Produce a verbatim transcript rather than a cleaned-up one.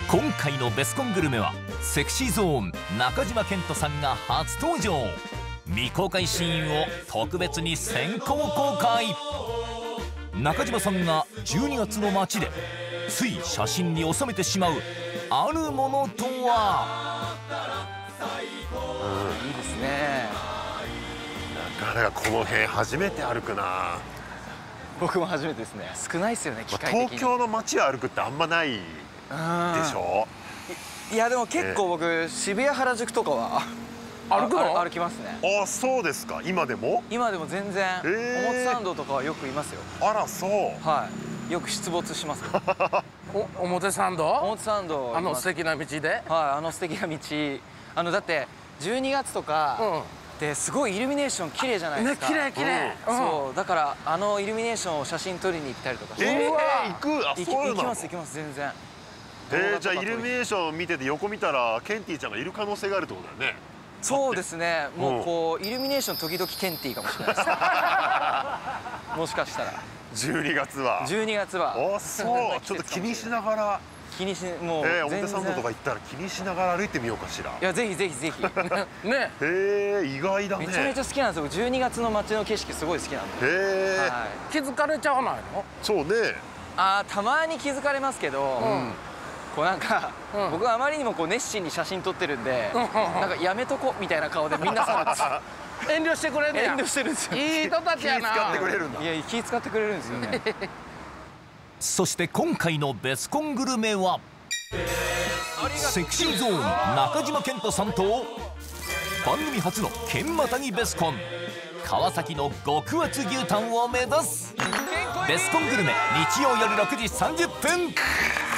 今回のベスコングルメはセクシーゾーン中島健人さんが初登場。未公開シーンを特別に先行公開。中島さんがじゅうにがつの街でつい写真に収めてしまうあるものとは。 うん、いいですね。 なかなかこの辺初めて歩くな。 僕も初めてですね。少ないですよね、機械的に。 東京の街を歩くってあんまないでしょ。 いやでも結構僕、えー、渋谷原宿とかは歩くの歩きますね。 あ、そうですか。今でも今でも全然、えー、表参道とかはよくいますよ。 あら、そう。 はい、よく出没しますお表参道、 表参道、 あの素敵な道で、はい、 あの素敵な道。あのだってじゅうにがつとか、うんですごいイルミネーション綺麗じゃないですか。 ね、綺麗綺麗。 そうだからあのイルミネーションを写真撮りに行ったりとかして。 えー、行く？あ、そうなの？ 行きます行きます全然。 えー、じゃあイルミネーション見てて横見たらケンティちゃんがいる可能性があるってことだよね。 そうですね。もうこうイルミネーション時々ケンティかもしれないです。もしかしたら。 じゅうにがつは。 じゅうにがつは。 あ、そう。ちょっと気にしながら。 気にしもうえー、表参道とか行ったら気にしながら歩いてみようかしら。 いやぜひぜひぜひね。 へえ、意外だね。 めちゃめちゃ好きなんですよ。じゅうにがつの街の景色すごい好きなんで。 へえ、 はい、 気づかれちゃわないの？ そうね。 あー、たまに気づかれますけど、うん、こうなんか、うん、僕はあまりにもこう熱心に写真撮ってるんで、うん、なんかやめとこみたいな顔でみんなさ遠慮してくれんねや。 遠慮してるんですよ。 いい人たちやな。 気使ってくれるんだ。 いや気使ってくれるんですよね。 そして今回のベスコングルメはセクシーゾーン中島健人さんと番組初の県またぎベスコン川崎の極厚牛タンを目指すベスコングルメ、日曜夜ろくじさんじゅっぷん。